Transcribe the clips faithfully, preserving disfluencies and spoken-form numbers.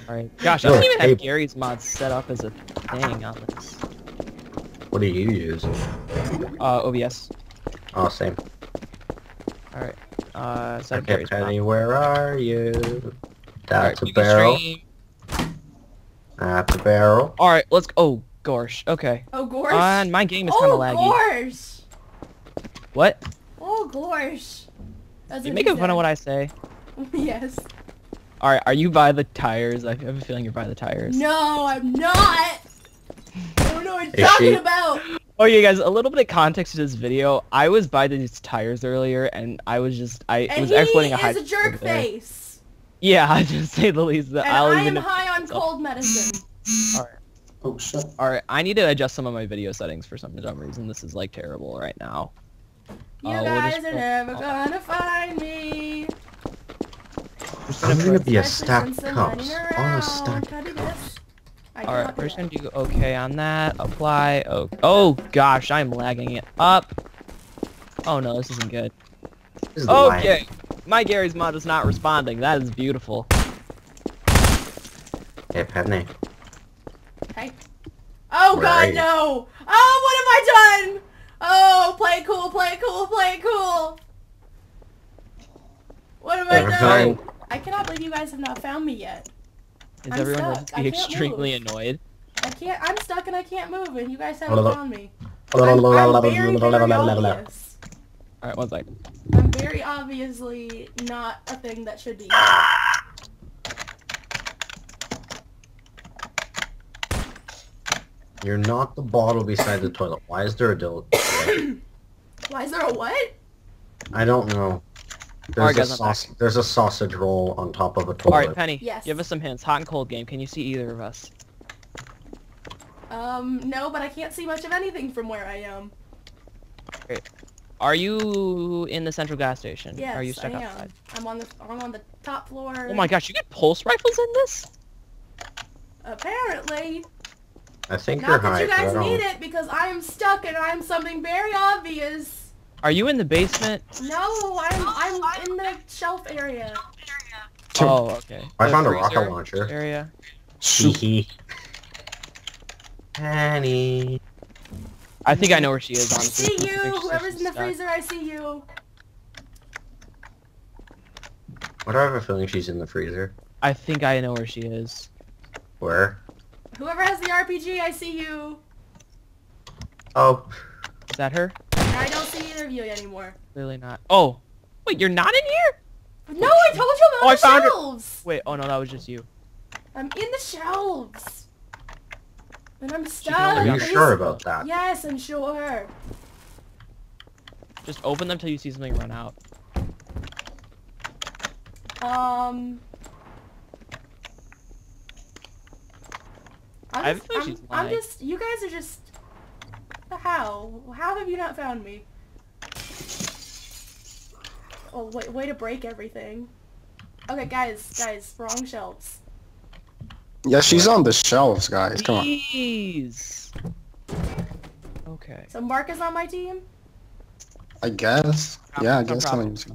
Alright. Gosh, I No, don't even have hey. Gary's mod set up as a thing on this. What do you use? Uh, O B S. Oh, same. Alright. Uh, set up Okay, Gary's Penny, mod. where are you? That's Alright, a you can barrel. stream. That's a barrel. Alright, let's go. Oh, gosh. Okay. Oh, gosh. Uh, my game is kind Oh, of laggy. gosh. What? Oh, gosh. That's You what making he fun of said. what I say? Yes. Alright, are you by the tires? I have a feeling you're by the tires. No, I'm not. I don't know what you're Is talking she? about. Oh, yeah, guys, a little bit of context to this video. I was by these tires earlier, and I was just, I And was he exploiting a high is a jerk face. Yeah, to say the least. And I'll I even am high on cold medicine. Alright. Oh, shit. Alright, I need to adjust some of my video settings for some dumb reason. This is, like, terrible right now. You Uh, we'll guys just are go- never gonna find me. I'm gonna be a Especially stack since I'm cups. running On around. a stack. Can I do this? I Alright, cannot do we're just that. gonna do okay on that. Apply. Oh, oh gosh, I'm lagging it up. Oh no, this isn't good. This is the line. Okay, my Gary's mod is not responding. That is beautiful. Hey, Penny. Okay. Oh Where are god, you? no! Oh, what have I done? Oh, play it cool, play it cool, play it cool! What have I Everything. done? I cannot believe you guys have not found me yet. Is I'm everyone stuck. going to I be can't extremely move. annoyed? I can't, I'm stuck and I can't move and you guys haven't Hello. found me. I'm, I'm very, very obvious. Alright, one sec. I'm very obviously not a thing that should be here. You're not the bottle beside the toilet. Why is there a dildo? Why is there a what? I don't know. There's Alright, a guys, I'm sausage. There's a sausage roll on top of a toilet. Alright, Penny, Yes. give us some hints. Hot and cold game. Can you see either of us? Um, no, but I can't see much of anything from where I am. Are you in the central gas station? Yes, Are you stuck I am. outside? I'm on the I'm on the top floor. Oh my gosh, you get pulse rifles in this? Apparently. I think you're Not that high. you but I guys don't- need it because I am stuck and I am something very obvious. Are you in the basement? No, I'm I'm in the shelf area. Oh, okay. I The found a freezer rocket launcher. Area. Hee hee. Penny. I think I know where she I is, honestly. see I think you. she's- Whoever's she's in the stuck. freezer, I see you. Why do I have a feeling she's in the freezer? I think I know where she is. Where? Whoever has the R P G, I see you. Oh. Is that her? I don't see either of you anymore. Clearly not. Oh! Wait, you're not in here? No, I told you I'm Oh, on I the found her. shelves. Wait, oh no, that was just you. I'm in the shelves. And I'm can stuck. only Are you Please. sure about that? Yes, I'm sure. Just open them till you see something run out. Um. I'm I have a just, feeling I'm, she's I'm lying. just, you guys are just, how? How have you not found me? Oh, wait, way to break everything. Okay, guys, guys, wrong shelves. Yeah, she's on the shelves, guys. Come on. Jeez. Okay. So Mark is on my team? I guess. Yeah, I No guess problem. so.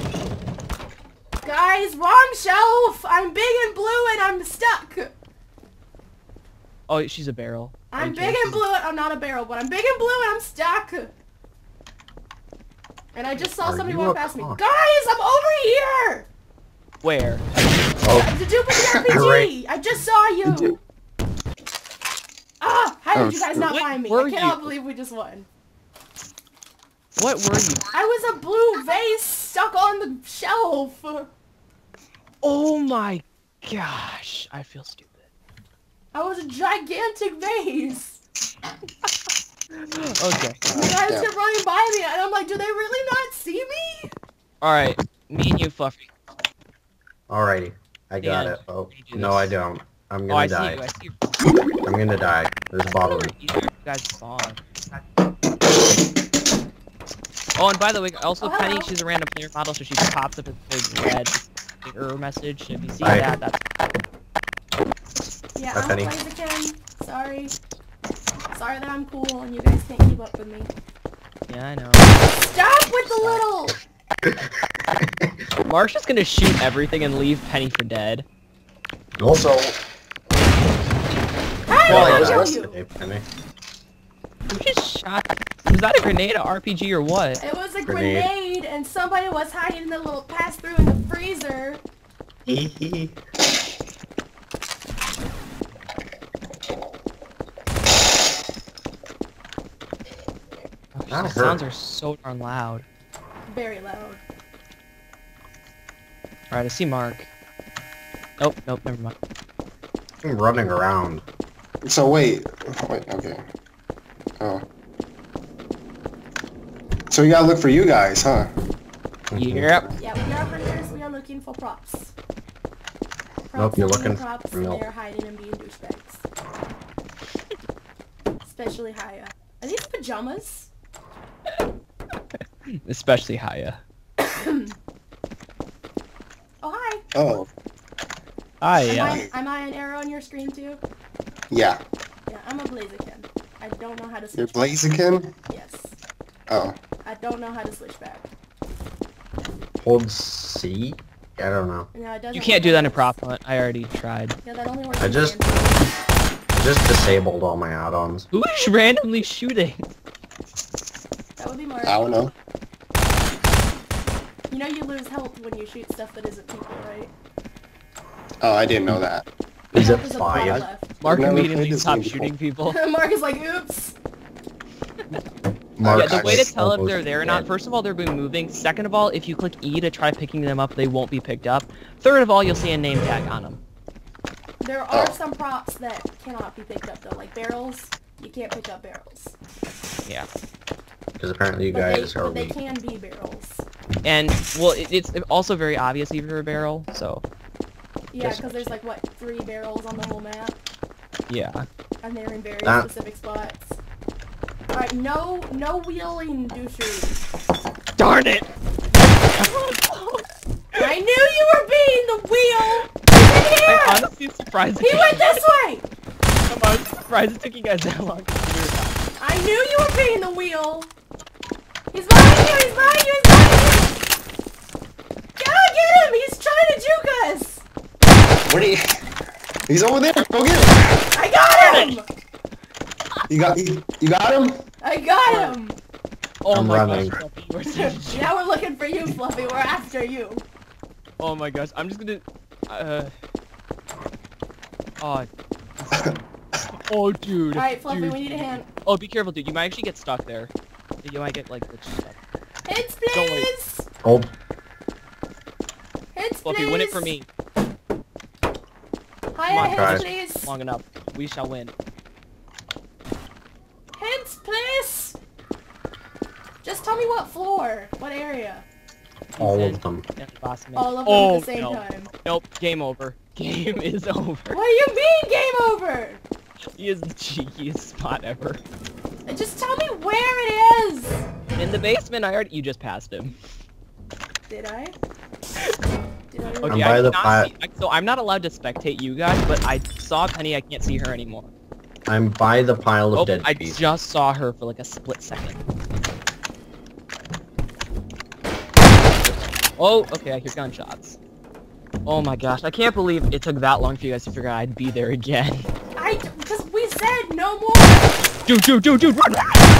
Guys, wrong shelf! I'm big and blue and I'm stuck! Oh, she's a barrel. Are I'm you big kidding? and blue and I'm not a barrel, but I'm big and blue and I'm stuck! And I just saw Are somebody you walk a past me. cock? Guys, I'm over here! Where? Oh. The dude with the R P G! Right. I just saw you! Ah! How Oh, did you guys not what find me? were I cannot you? believe we just won. What were you? I was a blue vase stuck on the shelf! Oh my gosh. I feel stupid. I was a gigantic vase! Okay. You guys Yeah. kept running by me and I'm like, do they really not see me? Alright. Me and you, Fluffy. Alrighty. I got Dan, it. Oh, can you do no this? I don't. I'm Oh, gonna I see die. you. I see you. I'm gonna die. There's a bottle in. Either of you guys spawn. Oh, and by the way, also Oh, Penny, hello. she's a random player model, so she just pops up with a red error message. If you see Hi. that, that's Yeah, Hi, I'm Penny. playing again. Sorry. Sorry that I'm cool and you guys can't keep up with me. yeah, I know. Stop with the little... Mark's just gonna shoot everything and leave Penny for dead. Also, How Well, did yeah, I that's kill you? the penny. Who just shot? Was that a grenade, a R P G, or what? It was a Grenade. grenade, and somebody was hiding in the little pass-through in the freezer. Hee hee. Gosh, That the hurt. sounds are so darn loud. Very loud. Alright, I see Mark. Nope, nope, never mind. I'm running around. so wait, wait, okay. Oh. So we gotta look for you guys, huh? Yep. Yeah, we are hunters. We are looking for props. Props Nope, you're are being looking props, for and milk. they are hiding and being douchebags. Especially Haya. Are these pajamas? Especially Haya. Oh hi. Oh, Hi, Am yeah. I, am I an arrow on your screen too? yeah. Yeah, I'm a Blaziken. I don't know how to You're switch back. Blaziken? Yes. Oh. I don't know how to switch back. Hold C? I don't know. No, it doesn't You can't work do that in on prop this. hunt. I already tried. Yeah, that only works I in just- Android. I just disabled all my add-ons. Who is randomly shooting? That would be Mark. I don't know. You know you lose health when you shoot stuff that isn't people, right? Oh, I didn't know that. Is Health it is a block five? left. Mark never immediately played this stopped game shooting people. Mark is like, oops. Mark, Yeah, the I way to was tell if almost they're there or not, dead. first of all, they're being moving. Second of all, if you click E to try picking them up, they won't be picked up. Third of all, you'll see a name tag on them. There are Oh. some props that cannot be picked up though, like barrels. You can't pick up barrels. Yeah. Because apparently you But they, guys are but they weak. can be barrels. And, well, it, it's also very obvious if you're a barrel, so, Yeah, Just- because there's like, what, three barrels on the whole map? yeah. And they're in very That- specific spots. Alright, no, no wheeling douchery. Darn it! I knew you were being the wheel! He's in I'm here! honestly surprised. He went this way! I'm honestly surprised it took you guys that long to figure it out. I knew you were being the wheel! He's behind you! He's behind you! He's behind you! Gotta get him! He's trying to juke us! What are you? He's over there. Go get him. I got him! You got you, you got him? I got him! Oh I'm my running. gosh, Fluffy, we're such- Now we're looking for you, Fluffy. We're after you. Oh my gosh, I'm just gonna... Uh... Oh... Oh, dude. Alright, Fluffy, dude. we need a hand. Oh, be careful, dude. You might actually get stuck there. You might get, like, glitched stuck. Hits, Don't worry. please! Oh, Hits, Fluffy, please! win it for me. Hiya, on, hits, guys. please! Long enough. We shall win. Hits, please! Just tell me what floor, what area. all in- of them. in the boss man. All of them oh, at the same no. time. Nope, game over. Game is over. What do you mean, game over? He is the cheekiest spot ever. Just tell me where it is! In the basement, I already- you just passed him. Did I? Did I? Okay, by I the cannot pi- see, I, so I'm not allowed to spectate you guys, but I saw Penny, I can't see her anymore. I'm by the pile of Oh, dead I bees. just saw her for like a split second. Oh, okay, I hear gunshots. Oh my gosh, I can't believe it took that long for you guys to figure out I'd be there again. I, because we said no more! Dude, dude, dude, dude, run!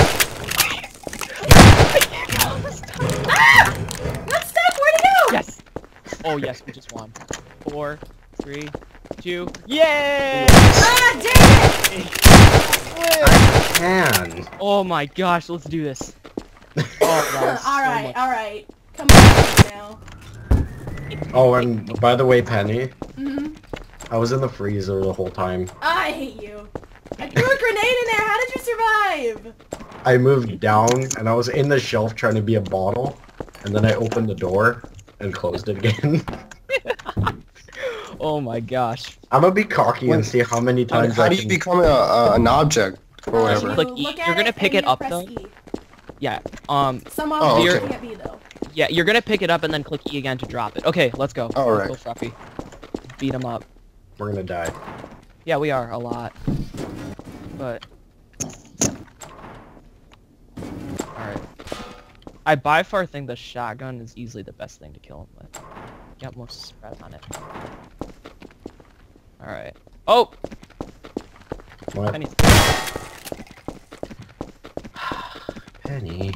Ah! Not stuck, where'd he go? Yes! Oh yes, we just won. Four, three, two, yay! Ah, dang it! I can. Oh my gosh, let's do this. Oh, that was so Alright, much- alright. Come on now. Oh, and by the way, Penny, Mm-hmm. I was in the freezer the whole time. I hate you. I threw a grenade in there, how did you survive? I moved down, and I was in the shelf trying to be a bottle, and then I opened the door and closed it again. Oh my gosh. I'm gonna be cocky and Wait. see how many How, times how I do you can... become a, a, an object or Uh, whatever? you Click E. look at You're gonna it pick and it you up, press though? E. Yeah, um, Some Oh, objects okay. can't be though. yeah, you're gonna pick it up and then click E again to drop it. Okay, let's go. All Let's right. go, Fluffy. Beat him up. We're gonna die. Yeah, we are, a lot. But... Alright. I by far think the shotgun is easily the best thing to kill him with. Got more spread on it. Alright. Oh! What? Penny's Penny.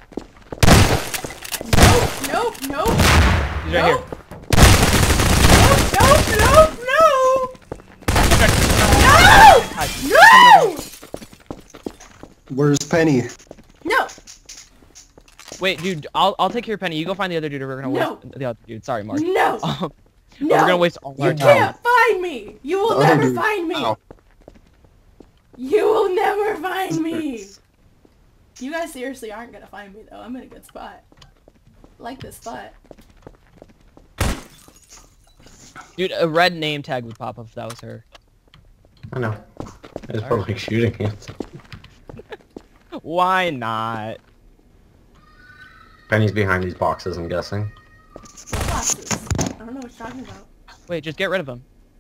Nope, nope, nope. He's right nope. Nope, nope, nope, no! No! Where's Penny? No! Wait, dude, I'll I'll take care of Penny. You go find the other dude, or we're gonna No. waste the other dude. Sorry, Mark. No! Um, No! We're gonna waste all our You time. can't find me! You will The other never dude. find me! Ow. You will never find me! You guys seriously aren't gonna find me though. I'm in a good spot. I like this spot. Dude, a red name tag would pop up if that was her. I know. I was Alright. probably shooting it. Why not? Penny's behind these boxes, I'm guessing. What boxes? I don't know what you're talking about. Wait, just get rid of him.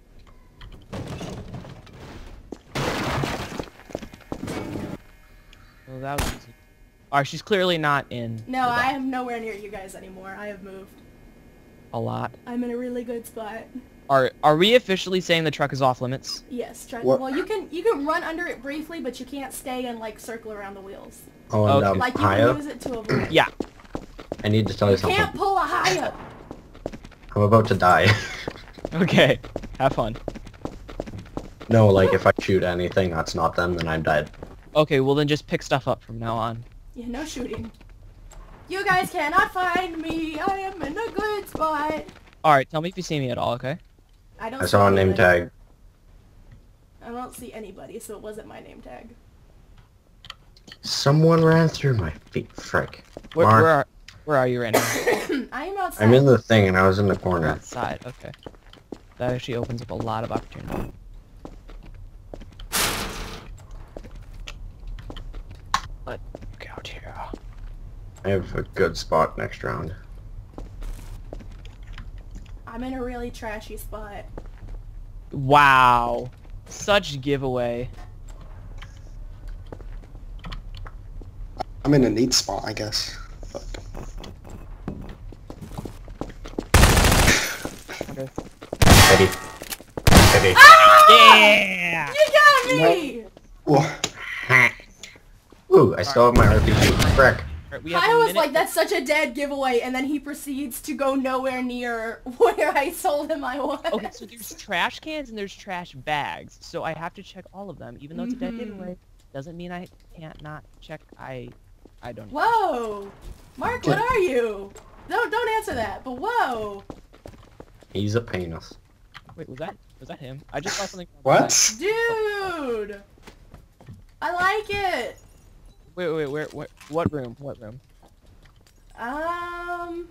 Well, that was easy. Alright, she's clearly not in. No, the I box. am nowhere near you guys anymore. I have moved. A lot. I'm in a really good spot. Are are we officially saying the truck is off limits? Yes, try. What? Well, you can you can run under it briefly, but you can't stay and like circle around the wheels. Oh, and Okay. um, Like you Haya, can use it to avoid. Yeah. I need to tell you You something. can't pull a Haya. I'm about to die. Okay. Have fun. No, like if I shoot anything that's not them, then I'm dead. Okay, well then just pick stuff up from now on. Yeah, no shooting. You guys cannot find me. I am in a good spot. Alright, tell me if you see me at all, okay? I don't. I see saw a name anybody. tag. I don't see anybody, so it wasn't my name tag. Someone ran through my feet. Frick. Where, Mark, where are where are you right now? I am outside. I'm in the thing and I was in the You're corner. outside, okay. That actually opens up a lot of opportunity. Let's go out here. I have a good spot next round. I'm in a really trashy spot. Wow. Such giveaway. I'm in a neat spot, I guess. But Okay. Eddie. Eddie. Yeah! You got me! well, Ooh, I still have my R P G. Frick. Alright, we have I a was minute- like, that's such a dead giveaway, and then he proceeds to go nowhere near where I told him I was. Okay, so there's trash cans and there's trash bags, so I have to check all of them, even though it's a dead Mhm. giveaway. Doesn't mean I can't not check. I, I don't. know. Whoa! Mark, what are you? Don't don't answer that, but whoa! He's a penis. Wait, was that was that him? I just saw something. what? Dude! I like it! Wait, wait, where, where, what room? What room? Um...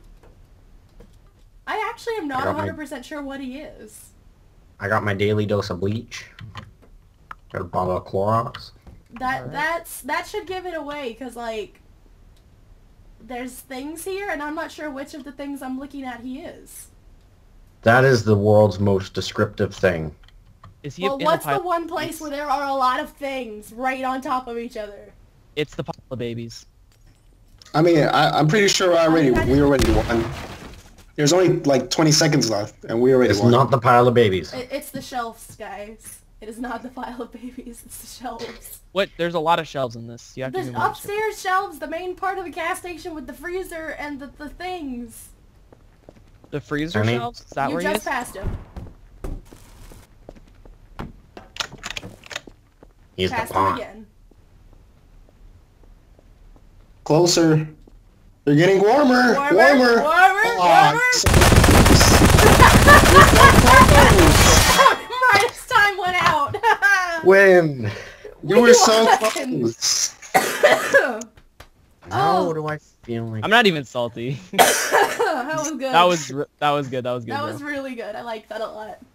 I actually am not I got my- one hundred percent sure what he is. I got my daily dose of bleach. Got a bottle of Clorox. That Alright. that's that should give it away, cause like there's things here, and I'm not sure which of the things I'm looking at he is. That is the world's most descriptive thing. Is he Well, in the what's the pile? one place where there are a lot of things right on top of each other? It's the pile of babies. I mean, I, I'm pretty sure I already I- we already won. There's only like twenty seconds left, and we already It's won. not the pile of babies. It, it's the shelves, guys. It is not the pile of babies. It's the shelves. What? There's a lot of shelves in this. You have to The do more research. upstairs shelves, the main part of the gas station with the freezer and the, the things. The freezer Honey? shelves? Is that you where he just is? passed him. He's the Passed him pawn. again. Closer. They're getting warmer. Warmer, Warmer. warmer, Aw, warmer. so Minus time went out. Win! you were so won. close. How Oh. do I feel like... I'm not even salty. That was good. that was r- that was good. That was good. that bro. was really good. I like that a lot.